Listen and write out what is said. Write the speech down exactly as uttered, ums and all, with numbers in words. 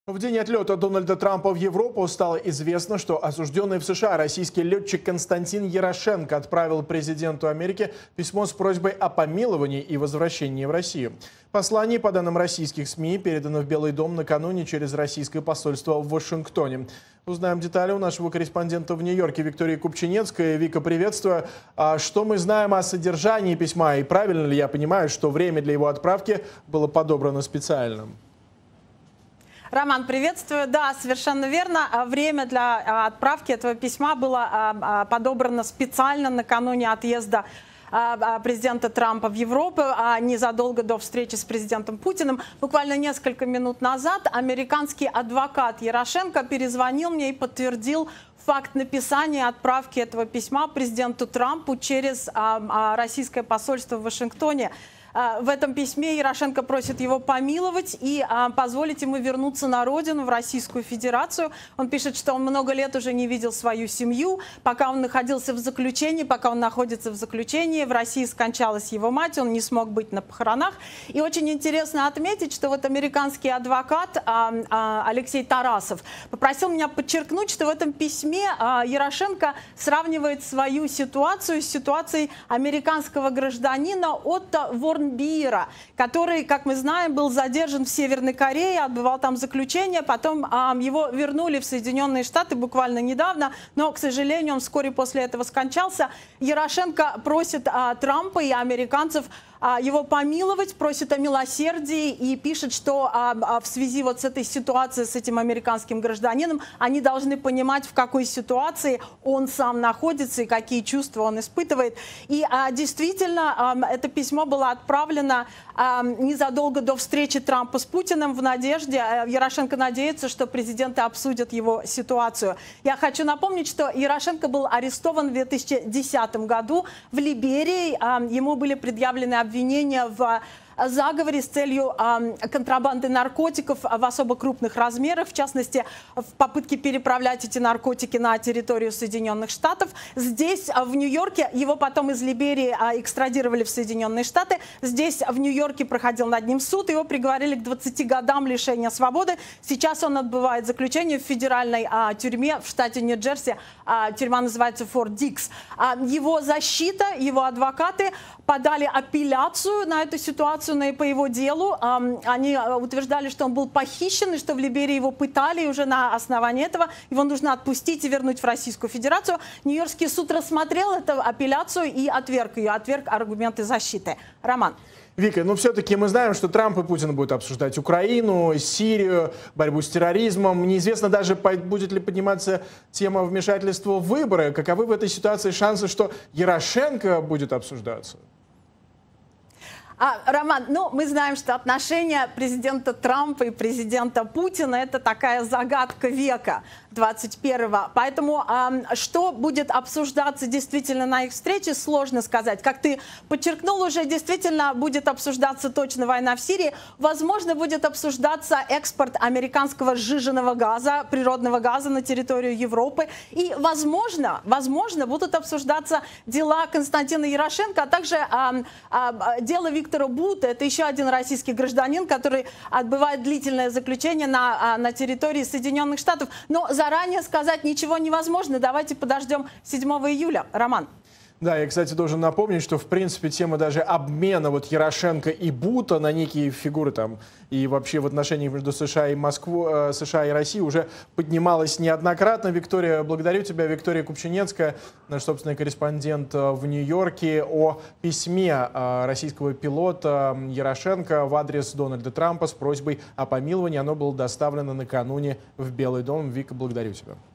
В день отлета Дональда Трампа в Европу стало известно, что осужденный в США российский летчик Константин Ярошенко отправил президенту Америки письмо с просьбой о помиловании и возвращении в Россию. Послание, по данным российских СМИ, передано в Белый дом накануне через российское посольство в Вашингтоне. Узнаем детали у нашего корреспондента в Нью-Йорке Виктории Купчинецкой. Вика, приветствую. А что мы знаем о содержании письма? И правильно ли я понимаю, что время для его отправки было подобрано специально? Роман, приветствую. Да, совершенно верно. Время для отправки этого письма было подобрано специально накануне отъезда президента Трампа в Европу, а незадолго до встречи с президентом Путиным. Буквально несколько минут назад американский адвокат Ярошенко перезвонил мне и подтвердил факт написания отправки этого письма президенту Трампу через российское посольство в Вашингтоне. В этом письме Ярошенко просит его помиловать и а, позволить ему вернуться на родину, в Российскую Федерацию. Он пишет, что он много лет уже не видел свою семью. Пока он находился в заключении, пока он находится в заключении, в России скончалась его мать, он не смог быть на похоронах. И очень интересно отметить, что вот американский адвокат а, а, Алексей Тарасов попросил меня подчеркнуть, что в этом письме а, Ярошенко сравнивает свою ситуацию с ситуацией американского гражданина Отто Ворнбиера, который, как мы знаем, был задержан в Северной Корее, отбывал там заключение, потом а, его вернули в Соединенные Штаты буквально недавно, но, к сожалению, он вскоре после этого скончался. Ярошенко просит а, Трампа и американцев а, его помиловать, просит о милосердии и пишет, что а, а, в связи вот с этой ситуацией, с этим американским гражданином, они должны понимать, в какой ситуации он сам находится и какие чувства он испытывает. И а, действительно, а, это письмо было отправлено отправлена э, незадолго до встречи Трампа с Путиным в надежде. Э, Ярошенко надеется, что президенты обсудят его ситуацию. Я хочу напомнить, что Ярошенко был арестован в две тысячи десятом году в Либерии. Э, ему были предъявлены обвинения в заговоре с целью э, контрабанды наркотиков в особо крупных размерах, в частности, в попытке переправлять эти наркотики на территорию Соединенных Штатов. Здесь, в Нью-Йорке, его потом из Либерии э, экстрадировали в Соединенные Штаты. Здесь, в Нью-Йорке, проходил над ним суд. Его приговорили к двадцати годам лишения свободы. Сейчас он отбывает заключение в федеральной э, тюрьме в штате Нью-Джерси. Э, тюрьма называется Форт Дикс. Э, его защита, его адвокаты подали апелляцию на эту ситуацию, по его делу. Они утверждали, что он был похищен и что в Либерии его пытали, и уже на основании этого его нужно отпустить и вернуть в Российскую Федерацию. Нью-Йоркский суд рассмотрел эту апелляцию и отверг ее, отверг аргументы защиты. Роман. Вика, ну все-таки мы знаем, что Трамп и Путин будут обсуждать Украину, Сирию, борьбу с терроризмом. Неизвестно даже, будет ли подниматься тема вмешательства в выборы. Каковы в этой ситуации шансы, что Ярошенко будет обсуждаться? А, Роман, ну, мы знаем, что отношения президента Трампа и президента Путина – это такая загадка века двадцать первого. Поэтому э, что будет обсуждаться действительно на их встрече, сложно сказать. Как ты подчеркнул уже, действительно будет обсуждаться точно война в Сирии. Возможно, будет обсуждаться экспорт американского сжиженного газа, природного газа на территорию Европы. И, возможно, возможно будут обсуждаться дела Константина Ярошенко, а также э, э, дело Виктора Бута. Это еще один российский гражданин, который отбывает длительное заключение на, на территории Соединенных Штатов. Но заранее сказать ничего невозможно. Давайте подождем седьмого июля. Роман. Да, я, кстати, должен напомнить, что, в принципе, тема даже обмена вот Ярошенко и Бута на некие фигуры там и вообще в отношениях между США и Москвой, США и Россией уже поднималась неоднократно. Виктория, благодарю тебя. Виктория Купчинецкая, наш собственный корреспондент в Нью-Йорке, о письме российского пилота Ярошенко в адрес Дональда Трампа с просьбой о помиловании. Оно было доставлено накануне в Белый дом. Вика, благодарю тебя.